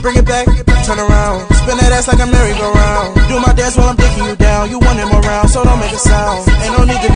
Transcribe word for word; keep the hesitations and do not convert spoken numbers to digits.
bring it back, turn around. Spin that ass like a merry-go-round. Do my dance while I'm dicking you down. You want it more round, so don't make a sound. Ain't no need to